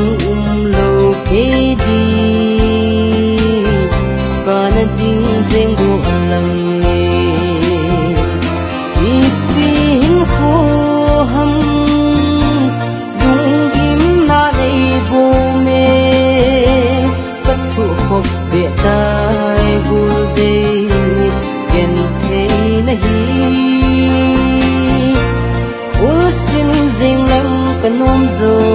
nang lâu kê đi cả na ding zeng go lang nghe ipin ko ham dung kim na ei bu me bắt thu hộp về tai gul de ken thei na hi usin zing lam kanom zo